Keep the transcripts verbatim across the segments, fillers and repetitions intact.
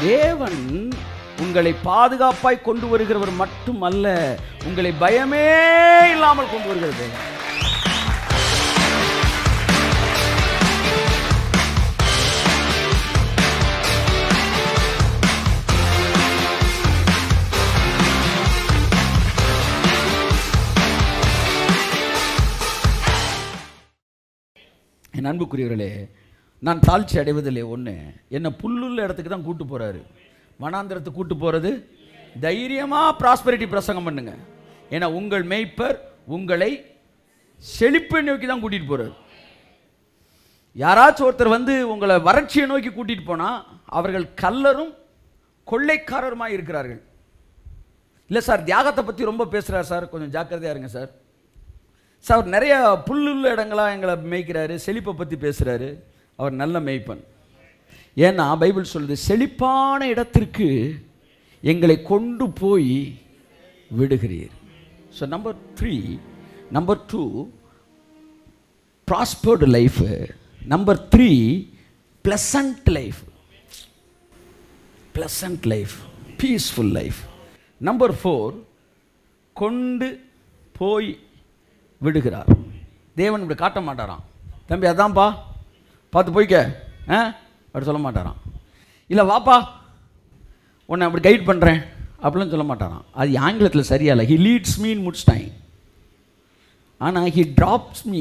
தேவன் உங்களை பாதுகாப்பாய் கொண்டு வருகிறவர் மட்டுமல்ல, உங்களை பயமே இல்லாமல் கொண்டு வருகிறது. என் அன்புக்குரியவர்களே, நான் தாழ்ச்சி அடைவதில்லை. ஒன்று, என்னை புல்லுள்ள இடத்துக்கு தான் கூட்டு போகிறாரு. வனாந்திரத்துக்கு கூட்டு போகிறது தைரியமாக ப்ராஸ்பரிட்டி பிரசங்கம் பண்ணுங்க. ஏன்னா உங்கள் மேய்ப்பர் உங்களை செழிப்பை நோக்கி தான் கூட்டிகிட்டு போகிறார். யாராச்சும் ஒருத்தர் வந்து உங்களை வறட்சியை நோக்கி கூட்டிகிட்டு போனால் அவர்கள் கல்லரும் கொள்ளைக்காரருமாக இருக்கிறார்கள். இல்லை சார், தியாகத்தை பற்றி ரொம்ப பேசுகிறார் சார், கொஞ்சம் ஜாக்கிரதையாக இருங்க சார். சார் நிறைய புல்லுள்ள இடங்களாக எங்களை மேய்க்கிறாரு, செழிப்பை பற்றி பேசுகிறாரு. அவர் நல்ல மேய்ப்பன். ஏன்னா பைபிள் சொல்லுது, செழிப்பான இடத்திற்கு எங்களை கொண்டு போய் விடுகிறீர். So number three, number two prospered life, number three pleasant life, pleasant life, peaceful life. Number four, கொண்டு போய் விடுகிறார். தேவன் இப்படி காட்ட மாட்டாராம், தம்பி அதான்ப்பா பார்த்து போய்க்க ஆ அப்படி சொல்ல மாட்டாராம். இல்லை வாப்பா உன்னை அப்படி கைட் பண்ணுறேன் அப்படிலாம் சொல்ல மாட்டாராம். அது ஆங்கிலத்தில் சரியா இல்லை. ஹி லீட்ஸ் மீன் முடிச்சிட்டாங்க. ஆனால் ஹி ட்ராப்ஸ் மீ.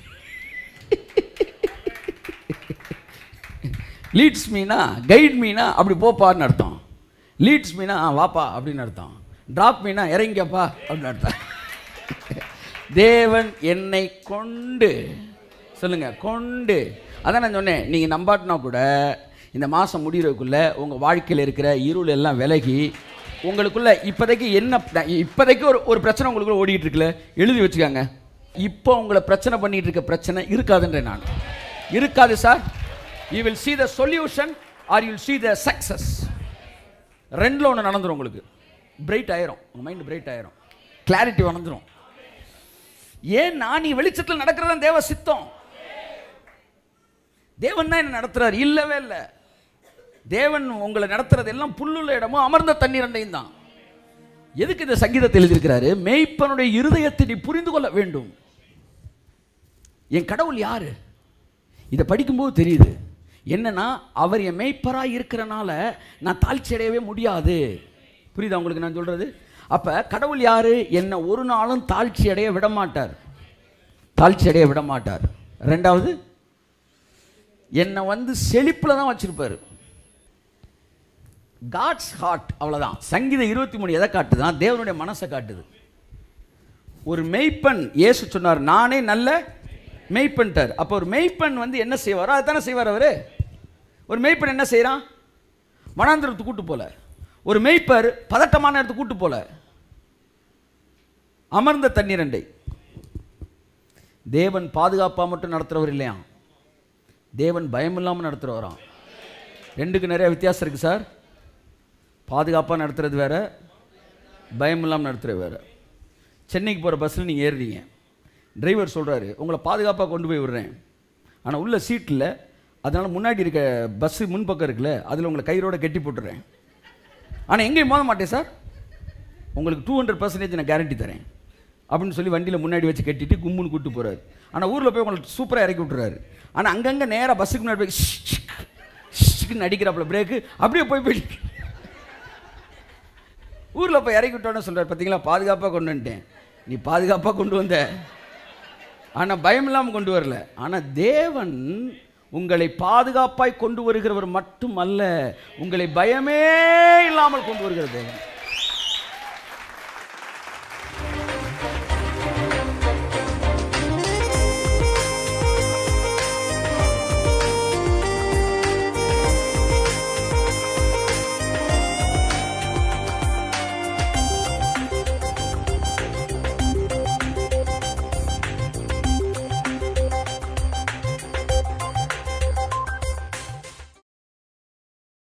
லீட்ஸ் மீனா கைட் மீனா அப்படி போப்பான்னு அர்த்தம். லீட்ஸ் மீனா வாப்பா அப்படின்னு அர்த்தம். ட்ராப் மீனா இறங்கிக்கப்பா அப்படின்னு அர்த்தம். தேவன் என்னை கொண்டு, சொல்லுங்க கொண்டு. அதான் நான் சொன்னேன், நீங்கள் நம்பாட்டினா கூட இந்த மாதம் முடிகிறதுக்குள்ளே உங்கள் வாழ்க்கையில் இருக்கிற இருள் எல்லாம் விலகி உங்களுக்குள்ள இப்போதைக்கு என்ன, இப்போதைக்கு ஒரு ஒரு பிரச்சனை உங்களுக்குள்ள ஓடிட்டு இருக்குல்ல, எழுதி வச்சுக்காங்க. இப்போ உங்களை பிரச்சனை பண்ணிட்டு இருக்க பிரச்சனை இருக்காதுன்றேன் நான். இருக்காது sir. You will see the solution or you will see the success. ரெண்டில் ஒன்று நடந்துடும். உங்களுக்கு பிரைட் ஆயிரும், உங்கள் மைண்ட் பிரைட் ஆயிரும், கிளாரிட்டி வந்துடும். ஏன்னா நீ வெளிச்சத்தில் நடக்கிறதா தேவ சித்தம். தேவன் தான் என்ன நடத்துறாரு? இல்லவே இல்லை. தேவன் உங்களை நடத்துறது எல்லாம் புல்லுள்ள இடமும் அமர்ந்த தண்ணீரண்டையும் தான். எதுக்கு இந்த சங்கீதத்தை எழுதியிருக்கிறாரு? மேய்ப்பனுடைய இருதயத்தை நீ புரிந்து கொள்ள வேண்டும். என் கடவுள் யாரு? இதை படிக்கும்போது தெரியுது. என்னன்னா அவர் என் மேய்ப்பராக இருக்கிறனால நான் தாழ்ச்சி அடையவே முடியாது. புரியுதா உங்களுக்கு நான் சொல்றது? அப்ப கடவுள் யாரு? என்ன ஒரு நாளும் தாழ்ச்சி அடைய விட மாட்டார். தாழ்ச்சி அடைய விட மாட்டார். ரெண்டாவது, என்னை வந்து செழிப்புல தான் வச்சிருப்பாரு. காட்ஸ் ஹார்ட், அவ்வளவுதான். சங்கீதம் இருபத்தி மூணு எதை காட்டுதான்? தேவனுடைய மனசை காட்டுது. ஒரு மெய்ப்பன், இயேசு சொன்னார் நானே நல்ல மெய்ப்பன்ட்டார். அப்போ ஒரு மெய்ப்பன் வந்து என்ன செய்வாரோ அதுதானே செய்வார் அவரு. ஒரு மெய்ப்பன் என்ன செய்யறான்? வனாந்திரத்துக்கு கூட்டு போல. ஒரு மெய்ப்பர் பதட்டமான இடத்துக்கு கூட்டு போல, அமர்ந்த தண்ணீரண்டை. தேவன் பாதுகாப்பாக மட்டும் நடத்துகிறவர் இல்லையா, தேவன் பயம் இல்லாமல் நடத்துகிறவராம். ரெண்டுக்கு நிறைய வித்தியாசம் இருக்குது சார். பாதுகாப்பாக நடத்துறது வேற, பயம் இல்லாமல் நடத்துகிறது வேற. சென்னைக்கு போகிற பஸ்ஸில் நீங்கள் ஏறுறீங்க, டிரைவர் சொல்கிறாரு உங்களை பாதுகாப்பாக கொண்டு போய் விடுறேன், ஆனால் உள்ள சீட்டில் அதனால் முன்னாடி இருக்க பஸ்ஸு முன்பக்கம் இருக்குல்ல அதில் உங்களை கயிறோட கட்டி போட்டுறேன், ஆனால் எங்கேயும் மோத மாட்டேன் சார், உங்களுக்கு டூ ஹண்ட்ரட் பர்சன்டேஜ் நான் கேரண்டி தரேன் அப்படின்னு சொல்லி வண்டியில் முன்னாடி வச்சு கட்டிட்டு கும்முன்னு கூப்பிட்டு போகிறாரு. ஆனால் ஊரில் போய் உங்களுக்கு சூப்பராக இறக்கி விட்டுறாரு. ஆனால் அங்கங்கே நேராக பஸ்ஸுக்கு முன்னாடி போய் ஷிக்குன்னு அடிக்கிறாப்புல பிரேக்கு, அப்படியே போய் போயிட்டு ஊரில் போய் இறக்கி விட்டோன்னு சொல்கிறார். பார்த்தீங்களா, பாதுகாப்பாக கொண்டு வந்துட்டேன். நீ பாதுகாப்பாக கொண்டு வந்த, ஆனால் பயம் இல்லாமல் கொண்டு வரல. ஆனால் தேவன் உங்களை பாதுகாப்பாய் கொண்டு வருகிறவர் மட்டுமல்ல, உங்களை பயமே இல்லாமல் கொண்டு வருகிற தேவன்.